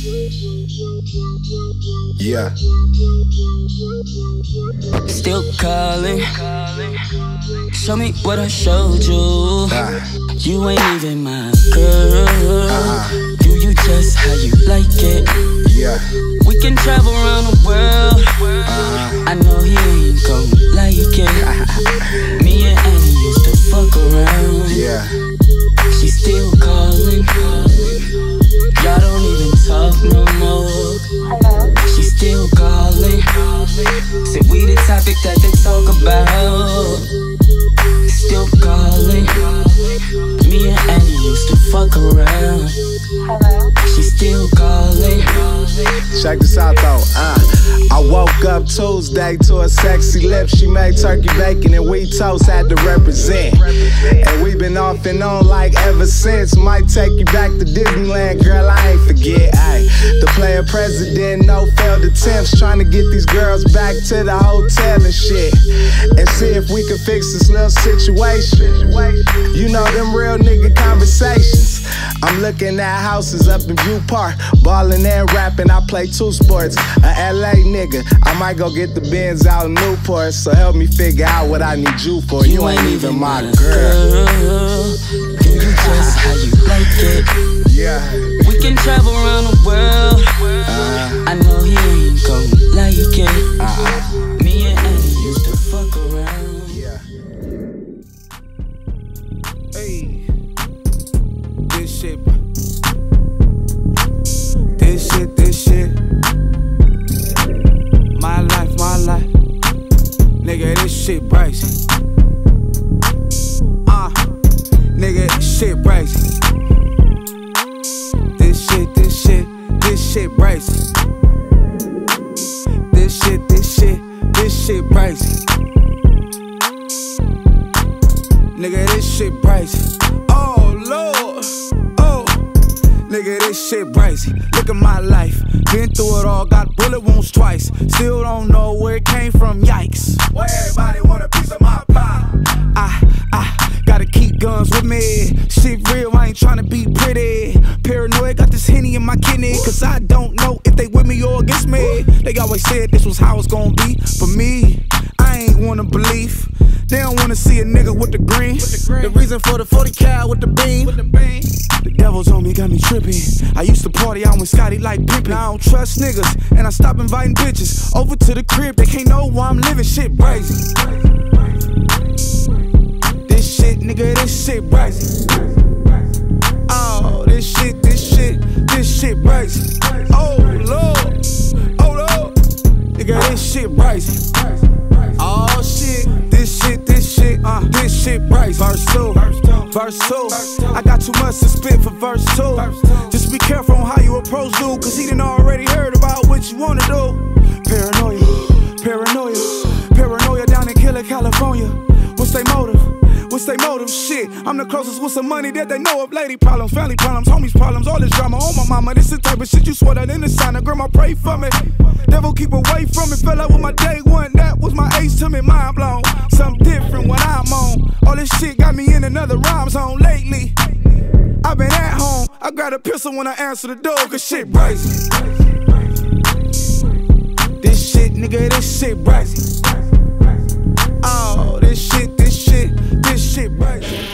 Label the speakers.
Speaker 1: Yeah.
Speaker 2: Still calling. Show me what I showed you. You ain't even my girl. Do you just how you like it?
Speaker 1: Yeah.
Speaker 2: We can travel around the world. I know he ain't gon' like it. Me and Annie used to fuck around.
Speaker 1: Yeah.
Speaker 2: She still calling. Y'all don't even talk no more. She still calling. Said we the topic that they talk about. Still calling. Me and Annie used to fuck around. She still calling.
Speaker 1: Check this out though, I woke up Tuesday to a sexy lip. She made turkey bacon and wheat toast, had to represent. And we been off and on like ever since. Might take you back to Disneyland, girl, I ain't forget. Ay, the player president, no failed attempts. Trying to get these girls back to the hotel and shit. And see if we can fix this little situation. You know them real nigga conversations. I'm looking at houses up in View Park, ballin' and rapping, I play two sports. A LA nigga, I might go get the Benz out in Newport. So help me figure out what I need you for. You ain't even my girl.
Speaker 2: Do you just how you like it?
Speaker 1: Yeah.
Speaker 2: We can travel around the world. I know he ain't gon' like it. Me and Annie used to fuck around.
Speaker 1: Yeah.
Speaker 3: Hey, this shit. Nigga, this shit brazy. Nigga, this shit brazy. This shit brazy. This shit brazy. Nigga, this shit brazy. Oh, Lord. Oh, nigga, this shit brazy. Look at my life. Been through it all, got bullet wounds twice. Still don't know where it came from, yikes. Why everybody want a piece of my pie? I gotta keep guns with me. Shit real, I ain't tryna be pretty. Paranoid, got this Henny in my kidney. Cause I don't know if they with me or against me. They always said this was how it's gonna be. For me, I ain't wanna believe. They don't wanna see a nigga with the green. The reason for the 40 cal with the beam. The devil's on me, got me tripping. I used to party out with Scotty like Pippin. I don't trust niggas, and I stop inviting bitches over to the crib. They can't know why I'm living. Shit brazy. This shit, nigga, this shit brazy. Oh, this shit brazy. Oh Lord, nigga, this shit brazy. Oh shit, this shit brazy. Verse 2, I got too much to spit for verse 2. Just be careful on how you approach dude, cause he done already heard about what you wanna do. Paranoia down in Killer, California. What's they motive? Shit, I'm the closest with some money that they know of. Lady problems, family problems, homies problems, all this drama on my mama. This is the type of shit you swear that in the sign. Grandma pray for me. Devil keep away from me. Fell out with my day one. That was my ace to me, mind blown. Something different when I'm on. All this shit got me in another rhyme zone lately. I've been at home. I got a pistol when I answer the door, cause shit brazy. This shit, nigga, this shit brazy. Oh, this shit brazy.